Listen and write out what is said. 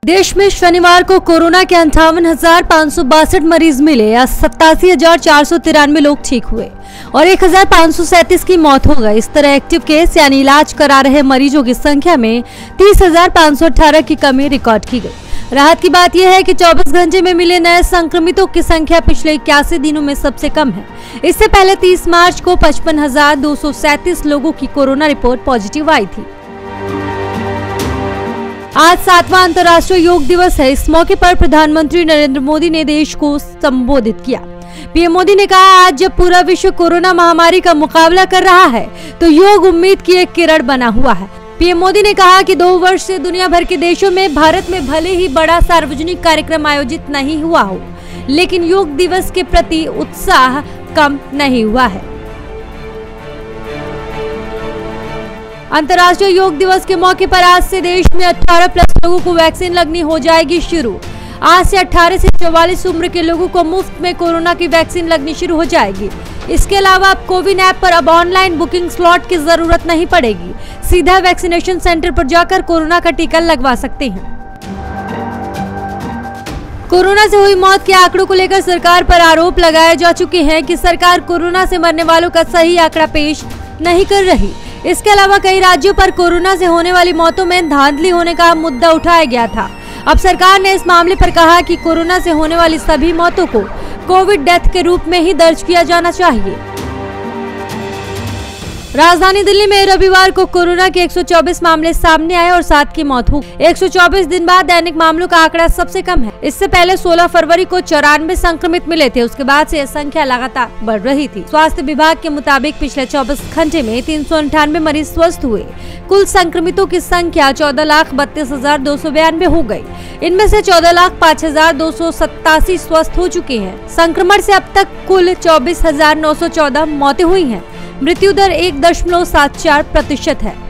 देश में शनिवार को कोरोना के 58,562 मरीज मिले या 87,493 लोग ठीक हुए और 1,537 की मौत हो गई। इस तरह एक्टिव केस यानी इलाज करा रहे मरीजों की संख्या में 30,518 की कमी रिकॉर्ड की गई। राहत की बात यह है कि 24 घंटे में मिले नए संक्रमितों की संख्या पिछले 81 दिनों में सबसे कम है। इससे पहले 30 मार्च को 55,237 लोगों की कोरोना रिपोर्ट पॉजिटिव आई थी। आज 7वां अंतर्राष्ट्रीय योग दिवस है। इस मौके पर प्रधानमंत्री नरेंद्र मोदी ने देश को संबोधित किया। पीएम मोदी ने कहा, आज जब पूरा विश्व कोरोना महामारी का मुकाबला कर रहा है तो योग उम्मीद की एक किरण बना हुआ है। पीएम मोदी ने कहा कि 2 वर्ष से दुनिया भर के देशों में भारत में भले ही बड़ा सार्वजनिक कार्यक्रम आयोजित नहीं हुआ हो, लेकिन योग दिवस के प्रति उत्साह कम नहीं हुआ है। अंतर्राष्ट्रीय योग दिवस के मौके पर आज से देश में 18+ लोगों को वैक्सीन लगनी हो जाएगी शुरू। आज से 18 से 44 उम्र के लोगों को मुफ्त में कोरोना की वैक्सीन लगनी शुरू हो जाएगी। इसके अलावा अब कोविन ऐप पर अब ऑनलाइन बुकिंग स्लॉट की जरूरत नहीं पड़ेगी। सीधा वैक्सीनेशन सेंटर पर जाकर कोरोना का टीका लगवा सकते हैं। कोरोना से हुई मौत के आंकड़ों को लेकर सरकार पर आरोप लगाए जा चुके हैं कि सरकार कोरोना से मरने वालों का सही आंकड़ा पेश नहीं कर रही। इसके अलावा कई राज्यों पर कोरोना से होने वाली मौतों में धांधली होने का मुद्दा उठाया गया था। अब सरकार ने इस मामले पर कहा कि कोरोना से होने वाली सभी मौतों को कोविड डेथ के रूप में ही दर्ज किया जाना चाहिए। राजधानी दिल्ली में रविवार को कोरोना के 124 मामले सामने आए और 7 की मौत हुई। 124 दिन बाद दैनिक मामलों का आंकड़ा सबसे कम है। इससे पहले 16 फरवरी को 94 संक्रमित मिले थे। उसके बाद से यह संख्या लगातार बढ़ रही थी। स्वास्थ्य विभाग के मुताबिक पिछले 24 घंटे में 398 मरीज स्वस्थ हुए। कुल संक्रमितों की संख्या 14,32,292 हो गयी। इनमें से 14,05,287 स्वस्थ हो चुके हैं। संक्रमण से अब तक कुल 24,914 मौतें हुई हैं। मृत्यु दर 1.74% है।